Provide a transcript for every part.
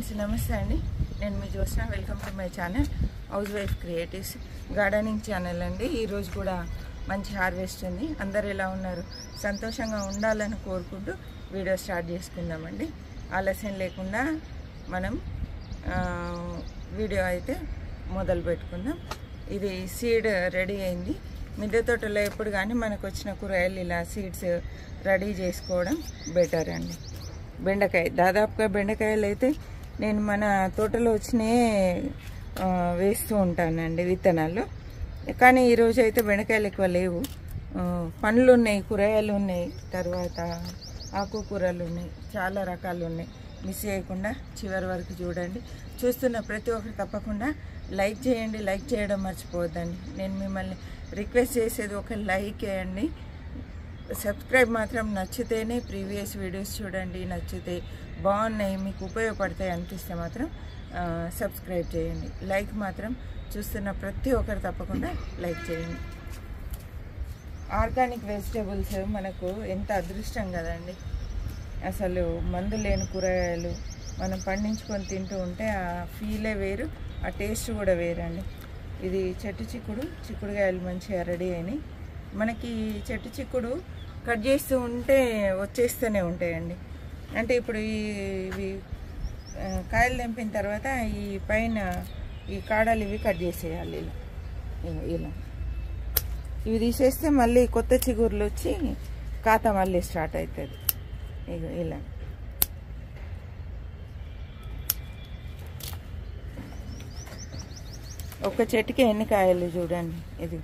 Friends నమస్తే అండి. నేను మీ Jyotsna. Welcome to my channel housewife creatives gardening channel అండి. ఈరోజు కూడా మంచి హార్వెస్ట్ ఉంది. అందరు ఎలా ఉన్నారు? సంతోషంగా ఉండాలని కోరుకుంటూ వీడియో స్టార్ట్ చేసుకుందామండి. ఆలస్యం లేకుండా మనం వీడియో అయితే మొదలు పెట్టుకుందాం. ఇది సీడ్ రెడీ అయింది. మిద్దె తోటలో ఎప్పుడు కానీ మనకు వచ్చిన కూరగాయలు ఇలా సీడ్స్ రెడీ చేసుకోవడం బెటర్ అండి. బెండకాయ దాదాపుగా బెండకాయలు అయితే నేను మన తోటలో వచ్చినాయే వేస్తూ ఉంటానండి విత్తనాలు. కానీ ఈరోజు అయితే బెండకాయలు ఎక్కువ లేవు. పండ్లు ఉన్నాయి, కూరగాయలు ఉన్నాయి, తర్వాత ఆకుకూరలు ఉన్నాయి, చాలా రకాలు ఉన్నాయి. మిస్ చేయకుండా చివరి వరకు చూడండి. చూస్తున్న ప్రతి ఒక్కరు తప్పకుండా లైక్ చేయండి. లైక్ చేయడం మర్చిపోవద్దండి. నేను మిమ్మల్ని రిక్వెస్ట్ చేసేది ఒక లైక్ చేయండి. సబ్స్క్రైబ్ మాత్రం నచ్చితేనే ప్రీవియస్ వీడియోస్ చూడండి. నచ్చితే బాగున్నాయి, మీకు ఉపయోగపడతాయి అనిపిస్తే మాత్రం సబ్స్క్రైబ్ చేయండి. లైక్ మాత్రం చూస్తున్న ప్రతి ఒక్కరు తప్పకుండా లైక్ చేయండి. ఆర్గానిక్ వెజిటేబుల్స్ మనకు ఎంత అదృష్టం కదండి. అసలు మందు లేని కూరగాయలు మనం పండించుకొని తింటూ ఉంటే ఆ ఫీలే వేరు, ఆ టేస్ట్ కూడా వేరండి. ఇది చెట్టు చిక్కుడుకాయలు మంచిగా రెడీ అయినాయి. మనకి చెట్టు చిక్కుడు కట్ చేస్తూ ఉంటే వచ్చేస్తూనే ఉంటాయండి. అంటే ఇప్పుడు ఇవి కాయలు తెంపిన తర్వాత ఈ పైన ఈ కాడలు ఇవి కట్ చేసేయాలి. ఇలా ఇవి తీసేస్తే మళ్ళీ కొత్త చిగుర్లు వచ్చి ఖాతా మళ్ళీ స్టార్ట్ అవుతుంది. ఇలా ఒక చెట్టుకి ఎన్ని కాయలు చూడండి. ఇది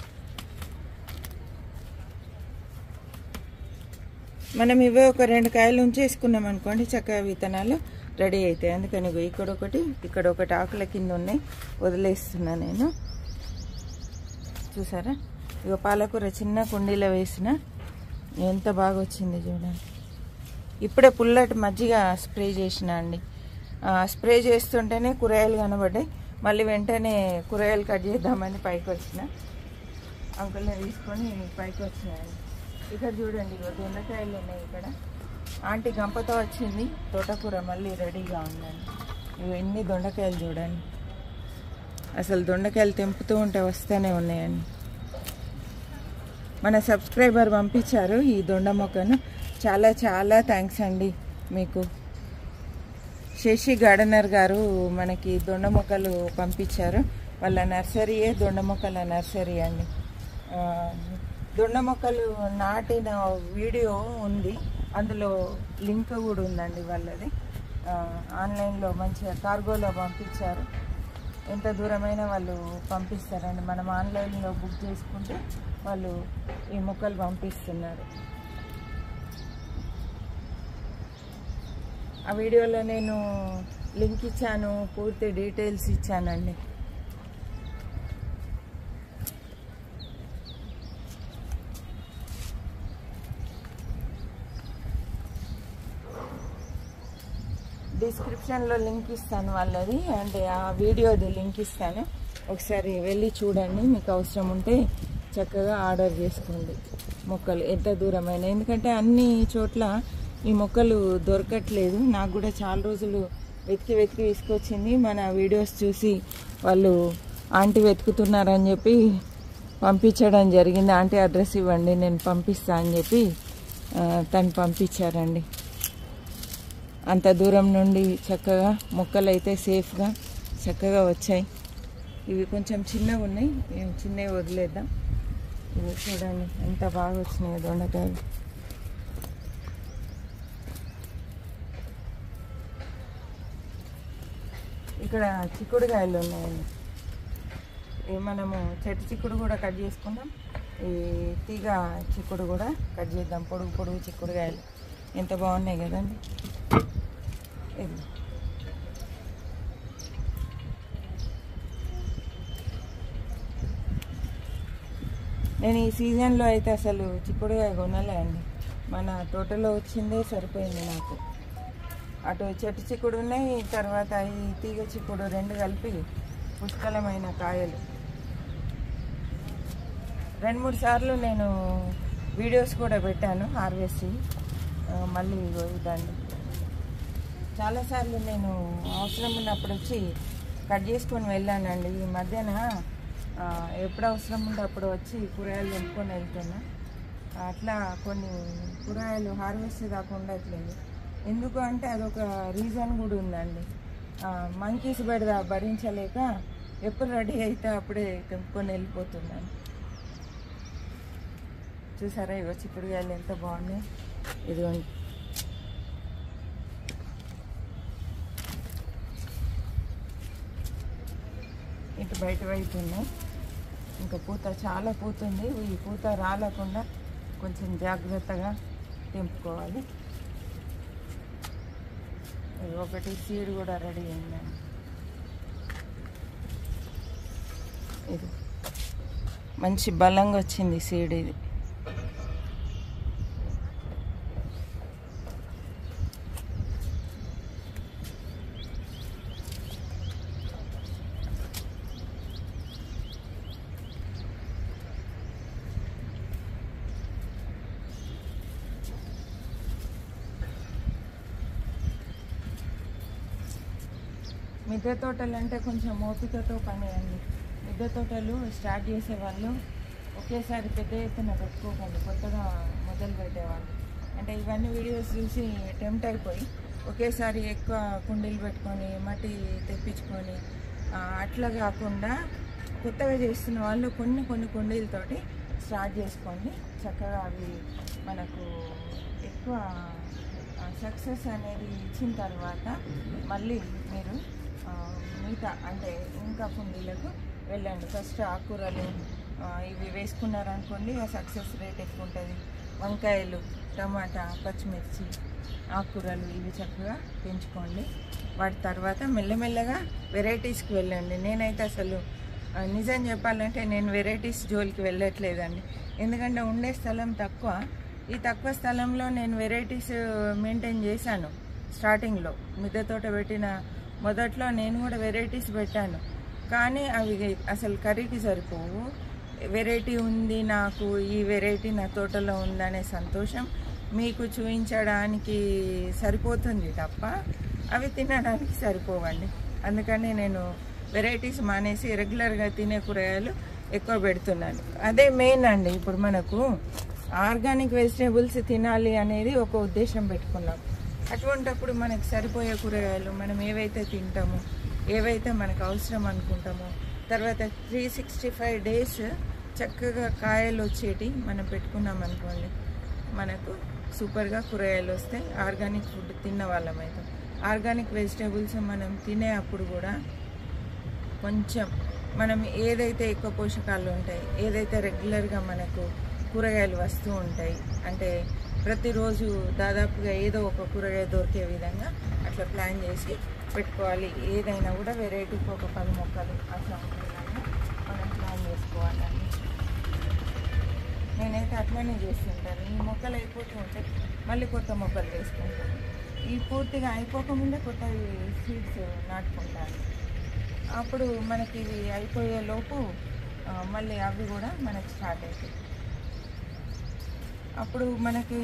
మనం ఇవే ఒక 2 కాయలు ఉంచేసుకున్నాం అనుకోండి, చక్కగా విత్తనాలు రెడీ అవుతాయి. అందుకని ఇక్కడ ఒకటి ఆకుల కింద ఉన్నాయి, వదిలేస్తున్నా నేను. చూసారా? ఇక పాలకూర చిన్న కుండీలో వేసిన ఎంత బాగా వచ్చింది చూడండి. ఇప్పుడే పుల్లటి మజ్జిగ స్ప్రే చేసిన అండి. స్ప్రే చేస్తుంటేనే కూరగాయలు కనబడ్డాయి. మళ్ళీ వెంటనే కూరగాయలు కట్ చేద్దామని పైకి వచ్చిన, అంకుల్ని తీసుకొని పైకి వచ్చినాయండి. ఇక్కడ చూడండి, దొండకాయలు ఉన్నాయి. ఇక్కడ ఆంటీ గంపతో వచ్చింది. తోటకూర మళ్ళీ రెడీగా ఉందండి. ఎన్ని దొండకాయలు చూడండి. అసలు దొండకాయలు తెంపుతూ ఉంటే వస్తూనే ఉన్నాయండి. మన సబ్స్క్రైబర్ పంపించారు ఈ దొండ మొక్కను. చాలా చాలా థ్యాంక్స్ అండి మీకు. శశి గార్డెనర్ గారు మనకి దొండ మొక్కలు పంపించారు. వాళ్ళ నర్సరీయే దొండ మొక్కల నర్సరీ అండి. దొండ మొక్కలు నాటిన వీడియో ఉంది, అందులో లింక్ కూడా ఉందండి వాళ్ళది. ఆన్లైన్లో మంచిగా కార్గోలో పంపించారు. ఎంత దూరమైనా వాళ్ళు పంపిస్తారండి. మనం ఆన్లైన్లో బుక్ చేసుకుంటే వాళ్ళు ఈ మొక్కలు పంపిస్తున్నారు. ఆ వీడియోలో నేను లింక్ ఇచ్చాను, పూర్తి డీటెయిల్స్ ఇచ్చానండి. డిస్క్రిప్షన్లో లింక్ ఇస్తాను వాళ్ళది, అంటే ఆ వీడియోది లింక్ ఇస్తాను. ఒకసారి వెళ్ళి చూడండి. మీకు అవసరం ఉంటే చక్కగా ఆర్డర్ చేసుకోండి మొక్కలు ఎంత దూరమైన. ఎందుకంటే అన్ని చోట్ల ఈ మొక్కలు దొరకట్లేదు. నాకు కూడా చాలా రోజులు వెతికి తీసుకొచ్చింది. మన వీడియోస్ చూసి వాళ్ళు ఆంటీ వెతుకుతున్నారని చెప్పి పంపించడం జరిగింది. ఆంటీ అడ్రస్ ఇవ్వండి నేను పంపిస్తా అని చెప్పి తను పంపించారండి. అంత దూరం నుండి చక్కగా మొక్కలు అయితే సేఫ్గా చక్కగా వచ్చాయి. ఇవి కొంచెం చిన్నగా ఉన్నాయి, మేము చిన్నవి వదిలేద్దాం. ఇవి చూడండి ఎంత బాగా వచ్చినాయి దొండకాయలు. ఇక్కడ చిక్కుడుకాయలు ఉన్నాయండి. మనము చెట్టు చిక్కుడు కూడా కట్ చేసుకుందాం. ఈ తీగ చిక్కుడు కూడా కట్ చేద్దాం. పొడుగు చిక్కుడుకాయలు ఎంత బాగున్నాయి కదండి. నేను ఈ సీజన్లో అయితే అసలు చిక్కుడుకాయ కొనలే అండి. మన తోటలో వచ్చిందే సరిపోయింది నాకు. అటు చెట్టు చిక్కుడు ఉన్నాయి, తర్వాత ఈ తీగ చిక్కుడు 2 కలిపి పుష్కలమైన కాయలు. 2-3 సార్లు నేను వీడియోస్ కూడా పెట్టాను హార్వెస్టింగ్. మళ్ళీ ఇదండి చాలాసార్లు నేను అవసరం ఉన్నప్పుడు వచ్చి కట్ చేసుకొని వెళ్ళానండి. ఈ మధ్యన ఎప్పుడు అవసరం ఉంటే అప్పుడు వచ్చి కూరగాయలు తెంపుకొని వెళ్తున్నా. అట్లా కొన్ని కూరగాయలు హార్వెస్ట్ దాకా ఉండట్లేదు. ఎందుకు అంటే అదొక రీజన్ కూడా ఉందండి. మంకీస్ భరించలేక ఎప్పుడు రెడీ అయితే అప్పుడే తెంపుకొని వెళ్ళిపోతున్నాను. చూసారా ఇవి చిక్కుడుకాయలు ఎంత బాగున్నాయి. ఇదిగోండి, ఇటు బయట వైపు ఉన్నాయి. ఇంకా పూత చాలా పూతుంది. ఈ పూత రాలకుండా కొంచెం జాగ్రత్తగా తెంపుకోవాలి. ఒకటి సీడ్ కూడా రెడీ అయిందండి. ఇది మంచి బలంగా వచ్చింది సీడ్. ఇది మిద్దె తోటలు అంటే కొంచెం ఓపికతో పని అండి. మిద్దె తోటలు స్టార్ట్ చేసేవాళ్ళు ఒకేసారి పెద్ద ఎత్తున పెట్టుకోకండి. కొత్తగా మొదలు పెట్టేవాళ్ళు అంటే ఇవన్నీ వీడియోస్ చూసి టెంప్ట్ అయిపోయి ఒకేసారి ఎక్కువ కుండీలు పెట్టుకొని మట్టి తెప్పించుకొని అట్లా కాకుండా కొత్తగా చేస్తున్న వాళ్ళు కొన్ని కుండీలతోటి స్టార్ట్ చేసుకోండి. చక్కగా అవి మనకు ఎక్కువ సక్సెస్ అనేది ఇచ్చిన తర్వాత మళ్ళీ మీరు మిగతా అంటే ఇంకా కుండీలకు వెళ్ళండి. ఫస్ట్ ఆకుకూరలు ఇవి వేసుకున్నారనుకోండి, ఆ సక్సెస్ రేట్ ఎక్కువ ఉంటుంది. వంకాయలు, టమాటా, పచ్చిమిర్చి, ఆకుకూరలు ఇవి చక్కగా పెంచుకోండి. వాటి తర్వాత మెల్లమెల్లగా వెరైటీస్కి వెళ్ళండి. నేనైతే అసలు నిజం చెప్పాలంటే నేను వెరైటీస్ జోలికి వెళ్ళట్లేదండి. ఎందుకంటే ఉండే స్థలం తక్కువ. ఈ తక్కువ స్థలంలో నేను వెరైటీస్ మెయింటైన్ చేశాను. స్టార్టింగ్లో మిద్దె తోట పెట్టిన మొదట్లో నేను కూడా వెరైటీస్ పెట్టాను. కానీ అవి అసలు కర్రీకి సరిపోవు. వెరైటీ ఉంది, నాకు ఈ వెరైటీ నా తోటలో ఉందనే సంతోషం మీకు చూపించడానికి సరిపోతుంది తప్ప అవి తినడానికి సరిపోవండి. అందుకని నేను వెరైటీస్ మానేసి రెగ్యులర్గా తినే కూరగాయలు ఎక్కువ పెడుతున్నాను. అదే మెయిన్ అండి. ఇప్పుడు మనకు ఆర్గానిక్ వెజిటేబుల్స్ తినాలి అనేది ఒక ఉద్దేశం పెట్టుకున్నాం. అటువంటప్పుడు మనకు సరిపోయే కూరగాయలు మనం ఏవైతే తింటామో, ఏవైతే మనకు అవసరం అనుకుంటామో, తర్వాత 365 days చక్కగా కాయలు వచ్చేటి మనం పెట్టుకున్నాం అనుకోండి, మనకు సూపర్గా కూరగాయలు వస్తాయి. ఆర్గానిక్ ఫుడ్ తిన్న వాళ్ళమైతే ఆర్గానిక్ వెజిటేబుల్స్ మనం తినే అప్పుడు కూడా కొంచెం మనం ఏదైతే ఎక్కువ పోషకాలు ఉంటాయి, ఏదైతే రెగ్యులర్గా మనకు కూరగాయలు వస్తూ ఉంటాయి అంటే ప్రతిరోజు దాదాపుగా ఏదో ఒక కూరగాయ దొరికే విధంగా అట్లా ప్లాన్ చేసి పెట్టుకోవాలి. ఏదైనా కూడా వెరైటీకి ఒక 10 మొక్కలు అట్లా ఉంటుందని మనం ప్లాన్ చేసుకోవాలండి. నేనైతే అట్లనే చేస్తుంటాను. ఈ మొక్కలు అయిపోతూ ఉంటే మళ్ళీ కొత్త మొక్కలు వేసుకుంటాను. ఈ పూర్తిగా అయిపోకముందే కొత్త సీడ్స్ నాటుకుంటాను. అప్పుడు మనకి ఇవి అయిపోయే లోపు మళ్ళీ అవి కూడా మనకి స్టార్ట్ అవుతాయి. అప్పుడు మనకి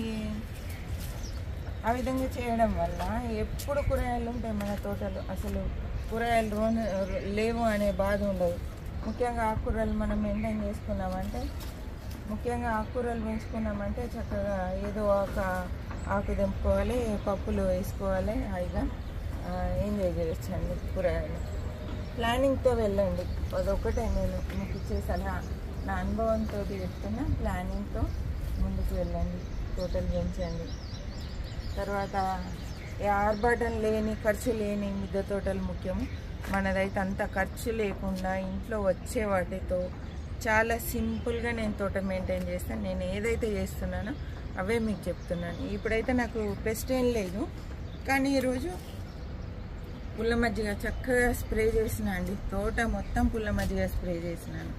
ఆ విధంగా చేయడం వల్ల ఎప్పుడు కూరగాయలు ఉంటాయి మన తోటలో. అసలు కూరగాయలు లేవు అనే బాధ ఉండదు. ముఖ్యంగా ఆకుకూరలు మనం మెయింటైన్ చేసుకున్నామంటే, ముఖ్యంగా ఆకుకూరలు పెంచుకున్నామంటే చక్కగా ఏదో ఒక ఆకు తెంపుకోవాలి, పప్పులు వేసుకోవాలి, హాయిగా ఎంజాయ్ చేయొచ్చండి కూరగాయలు. ప్లానింగ్తో వెళ్ళండి. అదొకటే నేను మీకు ఇచ్చే సలహా. నా అనుభవంతో చెప్తున్నా. ప్లానింగ్తో ముందుకు వెళ్ళండి, తోటలు పెంచండి. తర్వాత ఆర్భాటం లేని, ఖర్చు లేని మిద్దె తోటలు ముఖ్యము. మనదైతే అంత ఖర్చు లేకుండా ఇంట్లో వచ్చే వాటితో చాలా సింపుల్గా నేను తోట మెయింటైన్ చేస్తాను. నేను ఏదైతే చేస్తున్నానో అవే మీకు చెప్తున్నాను. ఇప్పుడైతే నాకు పెస్ట్ ఏం లేదు, కానీ ఈరోజు పుల్ల మజ్జిగ చక్కగా స్ప్రే చేసిన అండి. తోట మొత్తం పుల్ల మజ్జిగ స్ప్రే చేసినాను.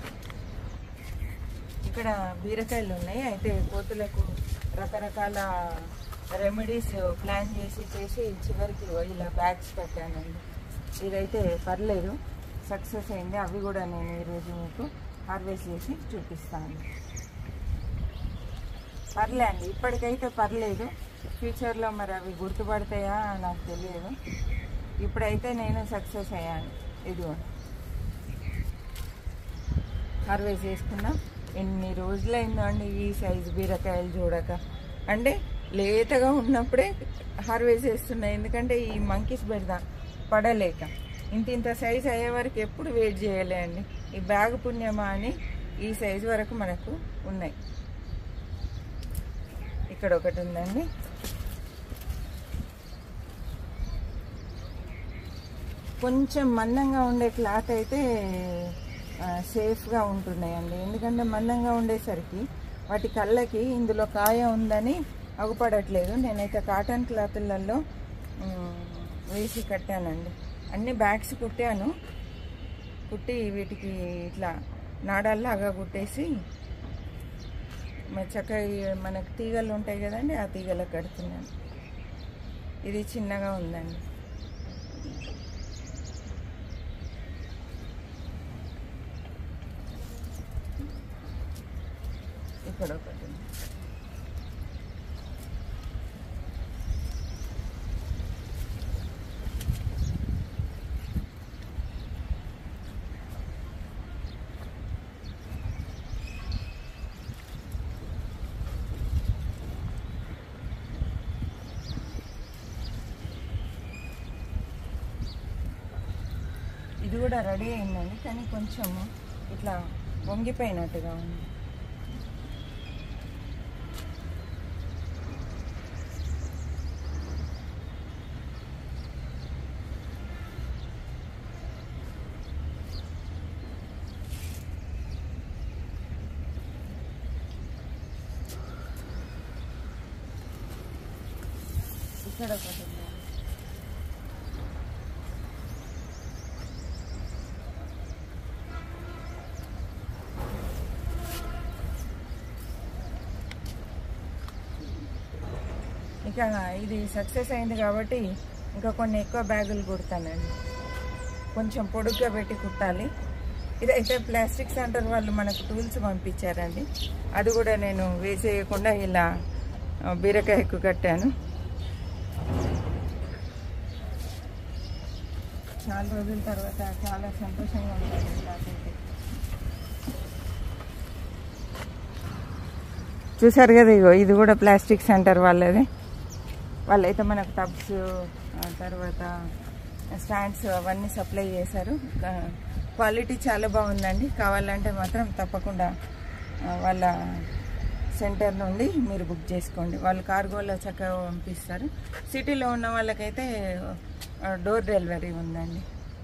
ఇక్కడ బీరకాయలు ఉన్నాయి. అయితే కోతులకు రకరకాల రెమెడీస్ ప్లాన్ చేసి చివరికి ఇలా బ్యాగ్స్ పెట్టానండి. ఇదైతే పర్లేదు, సక్సెస్ అయింది. అవి కూడా నేను ఈరోజు మీకు హార్వెస్ట్ చేసి చూపిస్తాను. పర్లే అండి, ఇప్పటికైతే పర్లేదు. ఫ్యూచర్లో మరి అవి గుర్తుపడతాయా నాకు తెలియదు. ఇప్పుడైతే నేను సక్సెస్ అయ్యాను. ఇదిగో హార్వెస్ట్ చేసుకున్నా. ఎన్ని రోజులైందో అండి ఈ సైజు బీరకాయలు చూడక. అంటే లేతగా ఉన్నప్పుడే హార్వెస్ట్ చేస్తున్నాయి, ఎందుకంటే ఈ మంకీస్ పెడదా పడలేక. ఇంత సైజు అయ్యే వరకు ఎప్పుడు వెయిట్ చేయలే అండి. ఈ బ్యాగ్ పుణ్యమా అని ఈ సైజు వరకు మనకు ఉన్నాయి. ఇక్కడ ఒకటి ఉందండి. కొంచెం మందంగా ఉండే క్లాత్ అయితే సేఫ్గా ఉంటున్నాయండి, ఎందుకంటే మందంగా ఉండేసరికి వాటి కళ్ళకి ఇందులో కాయ ఉందని అగుపడట్లేదు. నేనైతే కాటన్ క్లాతులలో వేసి కట్టానండి. అన్ని బ్యాగ్స్ కుట్టాను. కుట్టి వీటికి ఇట్లా నాడాల్లాగా కుట్టేసి చక్కగా మనకు తీగలు ఉంటాయి కదండి, ఆ తీగలకు కడుతున్నాను. ఇది చిన్నగా ఉందండి. ఇక్కడ ఒకటి ఇది కూడా రెడీ అయిందండి, కానీ కొంచెం ఇట్లా వంగిపోయినట్టుగా ఉంది. ఇక్కడ ఒకటి ఇక ఇది సక్సెస్ అయింది కాబట్టి ఇంకా కొన్ని ఎక్కువ బ్యాగులు కుడతానండి. కొంచెం పొడుగ్గా పెట్టి కుట్టాలి. ఇదైతే ప్లాస్టిక్ సెంటర్ వాళ్ళు మనకు టూల్స్ పంపించారండి. అది కూడా నేను వేసేయకుండా ఇలా బీరకాయకు కట్టాను. చాలా రోజుల తర్వాత చాలా సంతోషంగా ఉంటుంది నాకైతే. చూసారు కదా, ఇగో ఇది కూడా ప్లాస్టిక్ సెంటర్ వాళ్ళది. వాళ్ళైతే మనకు టబ్స్ తర్వాత స్టాండ్స్ అవన్నీ సప్లై చేశారు. క్వాలిటీ చాలా బాగుందండి. కావాలంటే మాత్రం తప్పకుండా వాళ్ళ సెంటర్ నుండి మీరు బుక్ చేసుకోండి. వాళ్ళు కార్గోలో చక్కగా పంపిస్తారు. సిటీలో ఉన్న వాళ్ళకైతే డోర్ డెలివరీ ఉందండి.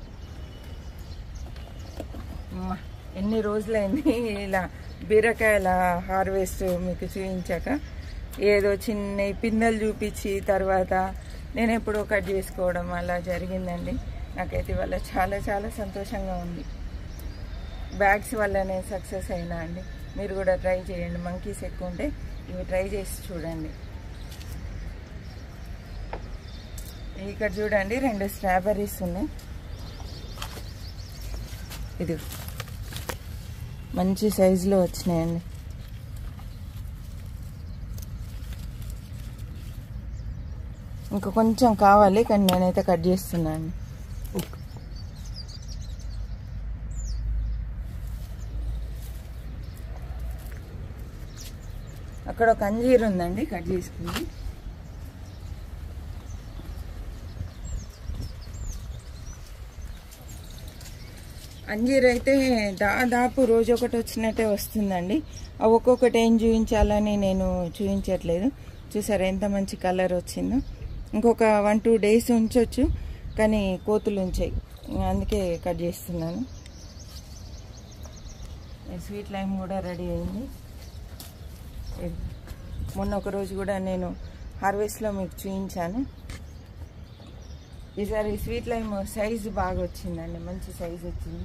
ఎన్ని రోజులైంది ఇలా బీరకాయల హార్వెస్ట్ మీకు చూపించాక. ఏదో చిన్న పిందెలు చూపించి తర్వాత నేను ఎప్పుడో కట్ చేసుకోవడం అలా జరిగిందండి. నాకైతే ఇవాళ చాలా చాలా సంతోషంగా ఉంది. బ్యాగ్స్ వల్ల నేను సక్సెస్ అయినా అండి. మీరు కూడా ట్రై చేయండి. మంకీస్ ఎక్కువ ఉంటే ఇవి ట్రై చేసి చూడండి. ఇక్కడ చూడండి 2 స్ట్రాబెర్రీస్ ఉన్నాయి. ఇది మంచి సైజులో వచ్చినాయండి. ఇంకా కొంచెం కావాలి, కానీ నేనైతే కట్ చేస్తున్నాను. అక్కడ ఒక అంజీర్ ఉందండి, కట్ చేసుకుంది. అంజీర్ అయితే దాదాపు రోజు ఒకటి వచ్చినట్టే వస్తుందండి. అవి ఒక్కొక్కటి ఏం చూపించాలని నేను చూపించట్లేదు. చూసారా ఎంత మంచి కలర్ వచ్చిందో. ఇంకొక 1-2 డేస్ ఉంచవచ్చు, కానీ కోతులు ఉంచాయి, అందుకే కట్ చేస్తున్నాను. స్వీట్ లైమ్ కూడా రెడీ అయింది. మొన్న ఒక రోజు కూడా నేను హార్వెస్ట్లో మీకు చూపించాను. ఈసారి స్వీట్ లైమ్ సైజు బాగా వచ్చిందండి, మంచి సైజు వచ్చింది.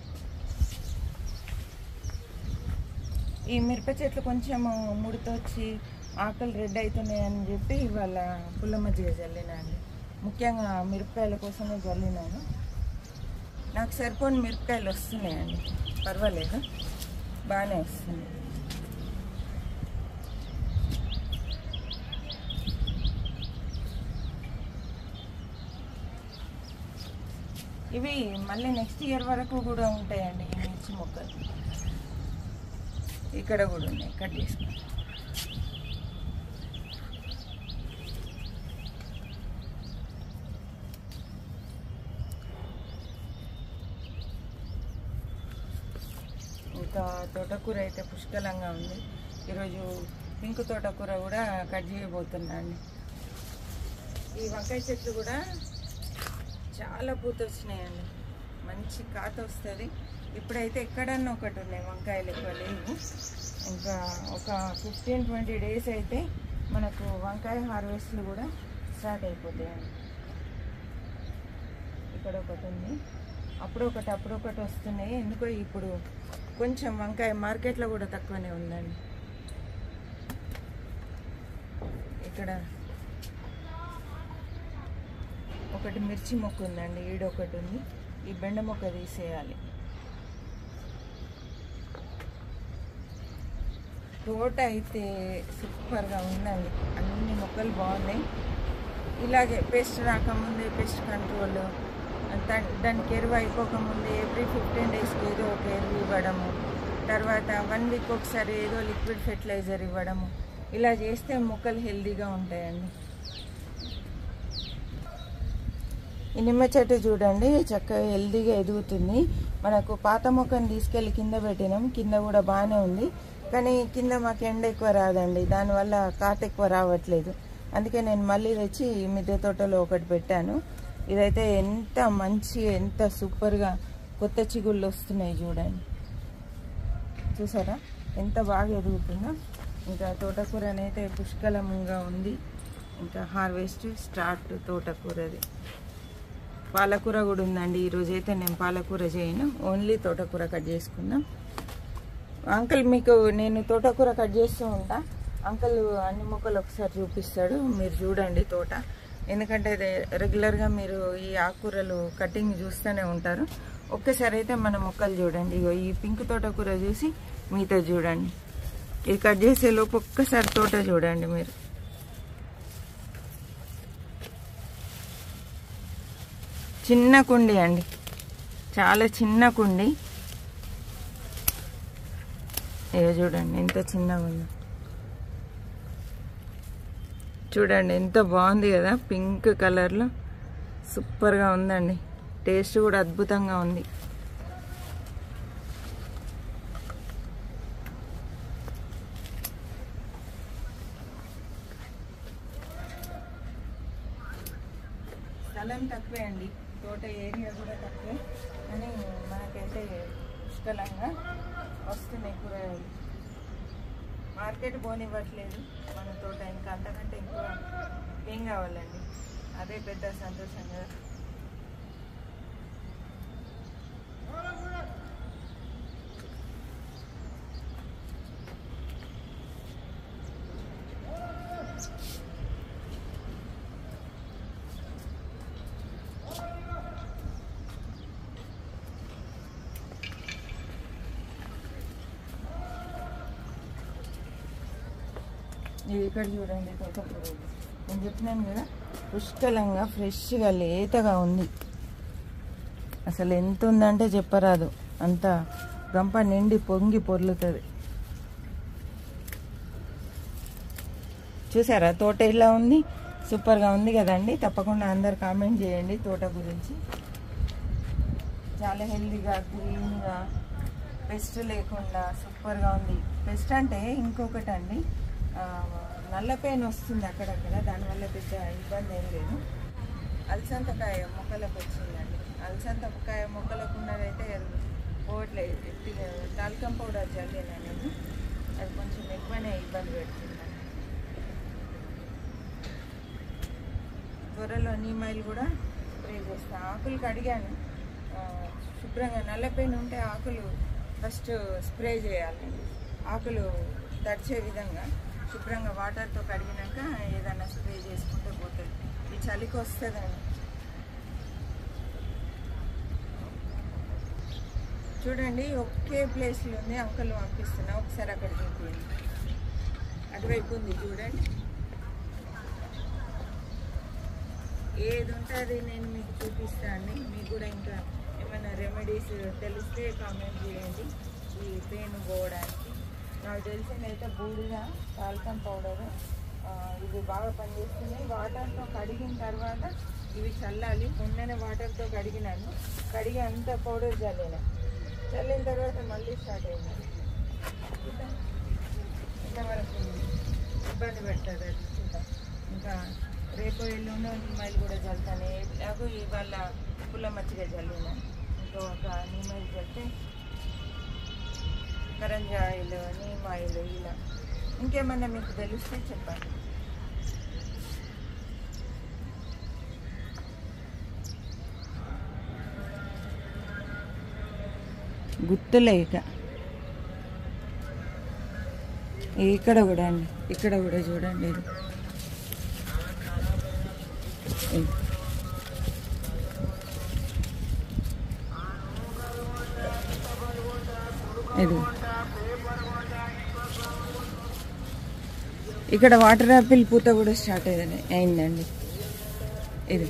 ఈ మిరప చెట్లు కొంచెం ముడితో వచ్చి ఆకులు రెడ్ అవుతున్నాయని చెప్పి ఇవాళ పుల్ల మజ్జిగ జల్లినా అండి. ముఖ్యంగా మిరపకాయల కోసమే జల్లినాను. నాకు సరిపోని మిరపకాయలు వస్తున్నాయండి, పర్వాలేదు, బాగానే వస్తున్నాయి. ఇవి మళ్ళీ నెక్స్ట్ ఇయర్ వరకు కూడా ఉంటాయండి ఈ మిర్చి మొక్కలు. ఇక్కడ కూడా ఉన్నాయి, కట్ చేసుకుంటాం. ఇంకా తోటకూర అయితే పుష్కలంగా ఉంది. ఈరోజు పింక్ తోటకూర కూడా కట్ చేయబోతున్నా అండి. ఈ వంకాయ చెట్లు కూడా చాలా పూత వచ్చినాయండి, మంచి కాత వస్తుంది. ఇప్పుడైతే ఎక్కడన్నా ఒకటి ఉన్నాయి, వంకాయలు ఎక్కువ లేవు. ఇంకా ఒక 15-20 డేస్ అయితే మనకు వంకాయ హార్వెస్ట్లు కూడా స్టార్ట్ అయిపోతాయండి. ఇక్కడ ఒకటి ఉంది, అప్పుడొకటి వస్తున్నాయి. ఎందుకో ఇప్పుడు కొంచెం వంకాయ మార్కెట్లో కూడా తక్కువనే ఉందండి. ఇక్కడ ఒకటి మిర్చి మొక్క ఉందండి, ఈడొకటి ఉంది. ఈ బెండ మొక్క తీసేయాలి. తోట అయితే సూపర్గా ఉందండి, అన్ని మొక్కలు బాగున్నాయి. ఇలాగే పెస్ట్ రాకముందే పెస్ట్ కంట్రోల్, దానికి ఎరువు అయిపోకముందే ఎవ్రీ 15 డేస్కి ఏదో ఒక ఎరువు ఇవ్వడము, తర్వాత 1 వీక్ ఒకసారి ఏదో లిక్విడ్ ఫెర్టిలైజర్ ఇవ్వడము, ఇలా చేస్తే మొక్కలు హెల్తీగా ఉంటాయండి. ఈ నిమ్మ చెట్టు చూడండి చక్కగా హెల్తీగా ఎదుగుతుంది. మనకు పాత మొక్కను తీసుకెళ్ళి కింద పెట్టినాం, కింద కూడా బాగానే ఉంది. కానీ కింద మాకు ఎండ ఎక్కువ రాదండి, దానివల్ల కాత ఎక్కువ రావట్లేదు. అందుకే నేను మళ్ళీ తెచ్చి మిద్దె తోటలో ఒకటి పెట్టాను. ఇదైతే ఎంత మంచి, ఎంత సూపర్గా కొత్త చిగుళ్ళు వస్తున్నాయి చూడండి. చూసారా ఎంత బాగా ఎదుగుతుందో. ఇంకా తోటకూర అయితే పుష్కలంగా ఉంది. ఇంకా హార్వెస్ట్ స్టార్ట్ తోటకూరది. పాలకూర కూడా ఉందండి. ఈరోజైతే నేను పాలకూర చేయను, ఓన్లీ తోటకూర కట్ చేసుకున్నా. అంకుల్ మీకు నేను తోటకూర కట్ చేస్తూ ఉంటా, అంకుల్ అన్ని మొక్కలు ఒకసారి చూపిస్తాడు, మీరు చూడండి తోట. ఎందుకంటే రెగ్యులర్గా మీరు ఈ ఆకుకూరలు కటింగ్ చూస్తూనే ఉంటారు. ఒక్కసారి అయితే మన మొక్కలు చూడండి. ఈ పింక్ తోటకూర చూసి మీతో చూడండి. ఇది కట్ చేసే లోపు ఒక్కసారి తోట చూడండి మీరు. చిన్న కుండి అండి, చాలా చిన్న కుండి. ఇక చూడండి ఎంత చిన్నగా ఉందో. చూడండి ఎంత బాగుంది కదా, పింక్ కలర్లో సూపర్గా ఉందండి. టేస్ట్ కూడా అద్భుతంగా ఉంది. స్థలం తక్కువే అండి, తోట ఏరియా కూడా తక్కువే, కానీ మనకైతే పుష్కలంగా వస్తున్నాయి కూరగాయలు. మార్కెట్ పోనివ్వట్లేదు మన తోట, ఇంకా అంతకంటే ఎక్కువ ఏం కావాలండి, అదే పెద్ద సంతోషం కదా. ఇది ఇక్కడ చూడండి తోటకూర, నేను చెప్పినాను కదా పుష్కలంగా ఫ్రెష్గా లేతగా ఉంది. అసలు ఎంత ఉందంటే చెప్పరాదు, అంత గంప నిండి పొంగి పొర్లుతుంది. చూసారా తోట ఇలా ఉంది, సూపర్గా ఉంది కదండి. తప్పకుండా అందరు కామెంట్ చేయండి తోట గురించి. చాలా హెల్తీగా, గ్రీన్గా, పెస్ట్ లేకుండా సూపర్గా ఉంది. పెస్ట్ అంటే ఇంకొకటి అండి, నల్ల పెయిన్ వస్తుంది అక్కడక్కడ, దానివల్ల పెద్ద ఇబ్బంది ఏం లేదు. అలసంతకాయ మొక్కలకు వచ్చిందండి. అలసంతకాయ మొక్కలకు ఉన్నదైతే పోవట్లేదు. టాల్కమ్ పౌడర్ చల్లేనా నేను, అది కొంచెం ఎక్కువనే ఇబ్బంది పెడుతుందండి. త్వరలో నీమాయిల్ కూడా స్ప్రే చేస్తాను. ఆకులు కడిగాను శుభ్రంగా. నల్ల పెయిన్ ఉంటే ఆకులు ఫస్ట్ స్ప్రే చేయాలండి, ఆకులు తడిచే విధంగా శుభ్రంగా వాటర్తో కడిగినాక ఏదైనా స్ప్రే చేసుకుంటే పోతుంది. ఈ చలికి వస్తుందండి. చూడండి ఒకే ప్లేస్లో ఉంది, అంకుల్ పంపిస్తున్నా, ఒకసారి అక్కడ చూపించండి. అటువైపు ఉంది చూడండి. ఏది ఉంటే అది నేను మీకు చూపిస్తాను అండి. మీకు కూడా ఇంకా ఏమైనా రెమెడీస్ తెలిస్తే కామెంట్ చేయండి ఈ పెయిన్ పోవడానికి. నాకు తెలిసిందైతే బూడిద టాల్కమ్ పౌడరు ఇవి బాగా పనిచేస్తున్నాయి. వాటర్తో కడిగిన తర్వాత ఇవి చల్లాలి. మొన్ననే వాటర్తో కడిగినాను, కడిగి అంత పౌడర్ చల్లిన తర్వాత మళ్ళీ స్టార్ట్ అయింది. ఇంతవరకు ఇబ్బంది పెడుతుంది అది. ఇంకా రేపు ఎల్లుండో నీమైలు కూడా చల్లుతాను. నాకు ఇవాళ పుల్ల మచ్చిగా చల్లినాను. ఇంకా ఒక నీమైలు చల్లితే కరంజా ఆయిల్, నీమ్ ఆయిల్ ఇలా ఇంకేమన్నా మీకు తెలిస్తే చెప్పండి. గుర్తులేక ఇక్కడ కూడా అండి, ఇక్కడ కూడా చూడండి ఇది ఇక్కడ వాటర్ యాపిల్ పూత కూడా స్టార్ట్ అయిందండి. ఇది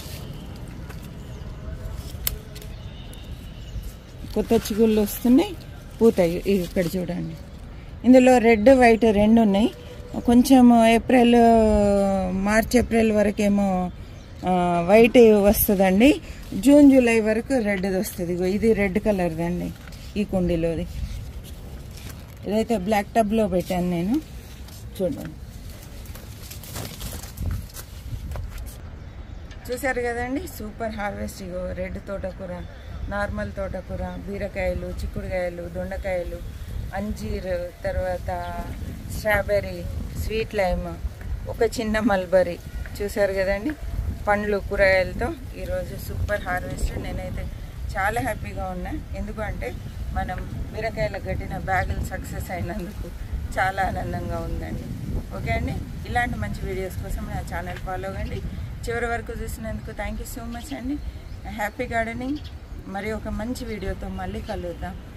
కొత్త చిగుళ్ళు వస్తున్నాయి, పూతాయి. ఇక్కడ చూడండి, ఇందులో రెడ్ వైట్ రెండు ఉన్నాయి. కొంచెం మార్చ్ ఏప్రిల్ వరకేమో వైట్ వస్తుందండి. జూన్ జూలై వరకు రెడ్ది వస్తుంది. ఇది రెడ్ కలర్దండి ఈ కుండీలోది. ఇదైతే బ్లాక్ టబ్లో పెట్టాను నేను, చూడండి. చూసారు కదండి, సూపర్ హార్వెస్ట్. ఇగో రెడ్ తోటకూర, నార్మల్ తోటకూర, బీరకాయలు, చిక్కుడుకాయలు, దొండకాయలు, అంజీర్, తర్వాత స్ట్రాబెర్రీ, స్వీట్ లైమ్, ఒక చిన్న మల్బరీ. చూసారు కదండి, పండ్లు కూరగాయలతో ఈరోజు సూపర్ హార్వెస్ట్. నేనైతే చాలా హ్యాపీగా ఉన్నా. ఎందుకంటే మనం బీరకాయలు కట్టిన బ్యాగులు సక్సెస్ అయినందుకు చాలా ఆనందంగా ఉందండి. ఓకే అండి, ఇలాంటి మంచి వీడియోస్ కోసం నా ఛానల్ ఫాలో అవ్వండి. చివరి వరకు చూసినందుకు థ్యాంక్ యూ సో మచ్ అండి. Happy gardening. మరి ఒక మంచి వీడియోతో మళ్ళీ కలుద్దాం.